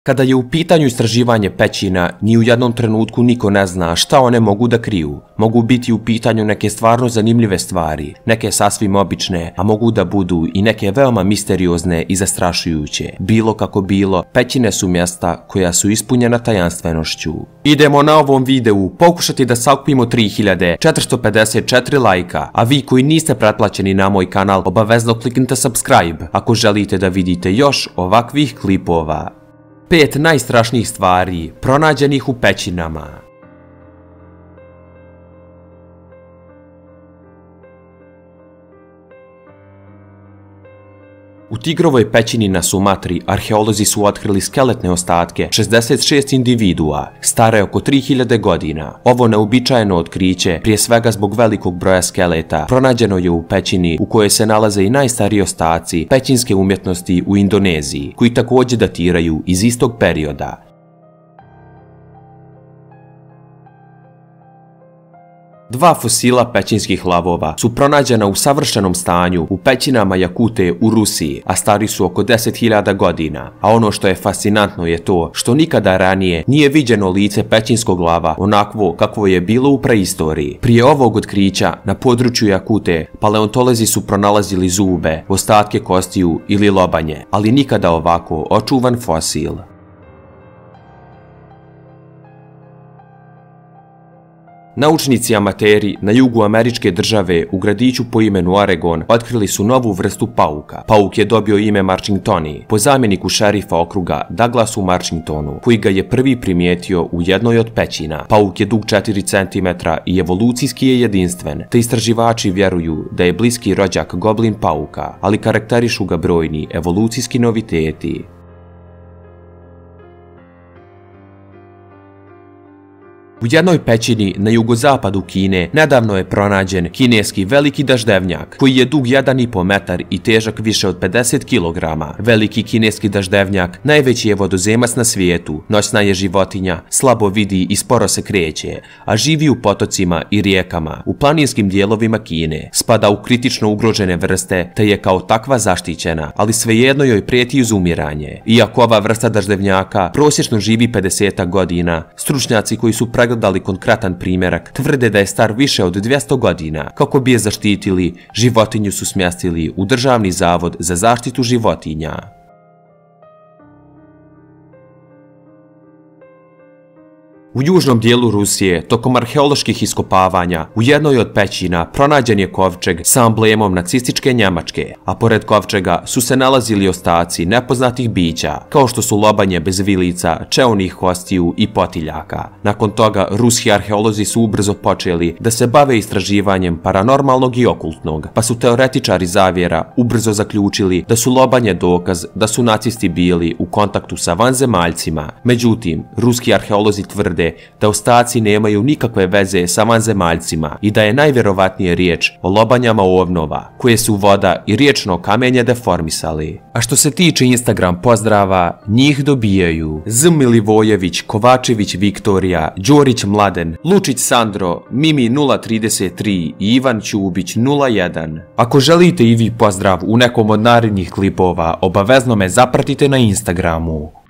Kada je u pitanju istraživanje pećina, ni u jednom trenutku niko ne zna šta one mogu da kriju. Mogu biti u pitanju neke stvarno zanimljive stvari, neke sasvim obične, a mogu da budu i neke veoma misteriozne i zastrašujuće. Bilo kako bilo, pećine su mjesta koja su ispunjena tajanstvenošću. Idemo na ovom videu pokušati da sakupimo 3454 lajka, a vi koji niste pretplaćeni na moj kanal, obavezno kliknite subscribe ako želite da vidite još ovakvih klipova. 5 najstrašnijih stvari pronađenih u pećinama. U Tigrovoj pećini na Sumatri arheolozi su otkrili skeletne ostatke 66 individua, stare oko 3000 godina. Ovo neuobičajeno otkriće, prije svega zbog velikog broja skeleta, pronađeno je u pećini u kojoj se nalaze i najstariji ostaci pećinske umjetnosti u Indoneziji, koji također datiraju iz istog perioda. Dva fosila pećinskih lavova su pronađena u savršenom stanju u pećinama Jakute u Rusiji, a stari su oko 10.000 godina. A ono što je fascinantno je to što nikada ranije nije viđeno lice pećinskog lava onakvo kakvo je bilo u preistoriji. Prije ovog otkrića na području Jakute paleontolozi su pronalazili zube, ostatke kostiju ili lobanje, ali nikada ovako očuvan fosil. Naučnici amateri na jugu američke države u gradiću po imenu Oregon otkrili su novu vrstu pauka. Pauk je dobio ime Marchingtoni po zamjeniku šerifa okruga Douglasu Marchingtonu, koji ga je prvi primijetio u jednoj od pećina. Pauk je dug 4 cm i evolucijski je jedinstven, te istraživači vjeruju da je bliski rođak goblin pauka, ali karakterišu ga brojni evolucijski noviteti. U jednoj pećini na jugozapadu Kine nedavno je pronađen kineski veliki daždevnjak, koji je dug 1,5 metar i težak više od 50 kg. Veliki kineski daždevnjak najveći je vodozemac na svijetu, noćna je životinja, slabo vidi i sporo se kreće, a živi u potocima i rijekama. U planinskim dijelovima Kine spada u kritično ugrožene vrste te je kao takva zaštićena, ali svejedno joj prijeti izumiranje. Iako ova vrsta daždevnjaka prosječno živi 50 godina, stručnjaci koji su pregledali konkretan primjerak tvrde da je star više od 200 godina. Kako bi je zaštitili, životinju su smjestili u Državni zavod za zaštitu životinja. U južnom dijelu Rusije, tokom arheoloških iskopavanja, u jednoj od pećina pronađen je kovčeg sa amblemom nacističke Njemačke, a pored kovčega su se nalazili ostaci nepoznatih bića, kao što su lobanje bez vilica, čeonih kostiju i potiljaka. Nakon toga, ruski arheolozi su ubrzo počeli da se bave istraživanjem paranormalnog i okultnog, pa su teoretičari zavjera ubrzo zaključili da su lobanje dokaz da su nacisti bili u kontaktu sa vanzemaljcima. Međutim, ruski arheolozi tvrde da ostaci nemaju nikakve veze sa vanzemaljcima i da je najvjerovatnije riječ o lobanjama ovnova, koje su voda i riječno kamenje deformisali. A što se tiče Instagram pozdrava, njih dobijaju Z. Milivojević, Kovačević Viktorija, Đorić Mladen, Lučić Sandro, Mimi 033 i Ivan Ćubić 01. Ako želite i vi pozdrav u nekom od narednih klipova, obavezno me zapratite na Instagramu.